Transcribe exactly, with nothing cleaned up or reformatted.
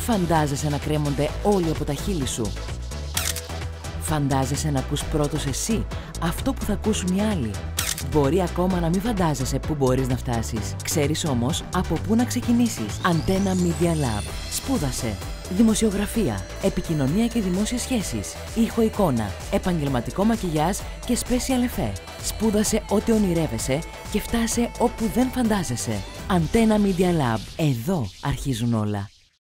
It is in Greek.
Φαντάζεσαι να κρέμονται όλοι από τα χείλη σου? Φαντάζεσαι να ακούς πρώτος εσύ αυτό που θα ακούσουν οι άλλοι? Μπορεί ακόμα να μην φαντάζεσαι πού μπορείς να φτάσεις. Ξέρεις όμως από πού να ξεκινήσεις. Antenna Media Lab. Σπούδασε δημοσιογραφία, επικοινωνία και δημόσιες σχέσεις, ήχο-εικόνα, επαγγελματικό μακιγιάζ και special effect. Σπούδασε ό,τι ονειρεύεσαι και φτάσε όπου δεν φαντάζεσαι. Antenna Media Lab. Εδώ αρχίζουν όλα.